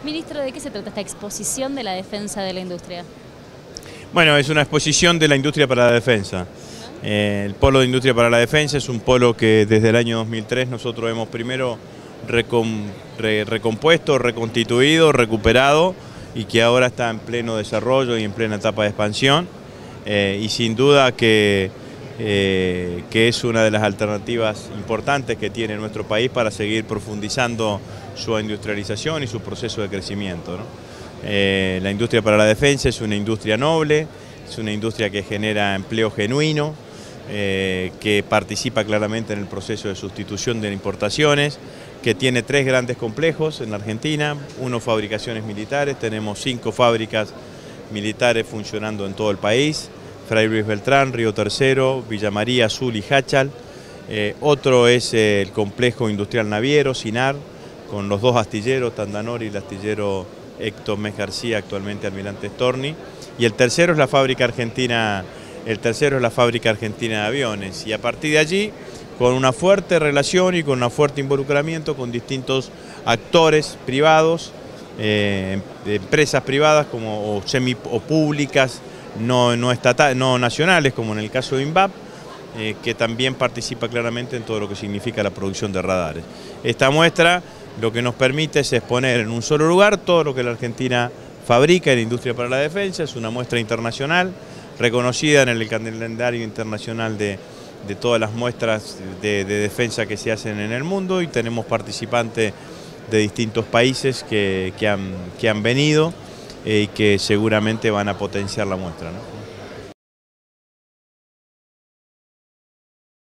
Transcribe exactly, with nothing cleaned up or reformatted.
Ministro, ¿de qué se trata esta exposición de la defensa de la industria? Bueno, es una exposición de la industria para la defensa. Eh, el Polo de Industria para la Defensa es un polo que desde el año dos mil tres nosotros hemos primero recom, re, recompuesto, reconstituido, recuperado y que ahora está en pleno desarrollo y en plena etapa de expansión. Eh, y sin duda que, eh, que es una de las alternativas importantes que tiene nuestro país para seguir profundizando su industrialización y su proceso de crecimiento, ¿no? Eh, la industria para la defensa es una industria noble, es una industria que genera empleo genuino, eh, que participa claramente en el proceso de sustitución de importaciones, que tiene tres grandes complejos en la Argentina, uno fabricaciones militares, tenemos cinco fábricas militares funcionando en todo el país, Fray Luis Beltrán, Río Tercero, Villa María, Azul y Jáchal. Eh, otro es eh, el complejo industrial naviero, Sinar, con los dos astilleros, Tandanor y el astillero Héctor Mes García, actualmente Almirante Storni. Y el tercero es la fábrica argentina, el tercero es la fábrica argentina de aviones. Y a partir de allí, con una fuerte relación y con un fuerte involucramiento con distintos actores privados, eh, empresas privadas como o semi o públicas, no, no, estatal, no nacionales, como en el caso de INVAP, eh, que también participa claramente en todo lo que significa la producción de radares. Esta muestra lo que nos permite es exponer en un solo lugar todo lo que la Argentina fabrica en la industria para la defensa. Es una muestra internacional, reconocida en el calendario internacional de, de todas las muestras de, de defensa que se hacen en el mundo, y tenemos participantes de distintos países que, que, han, que han venido y eh, que seguramente van a potenciar la muestra, ¿no?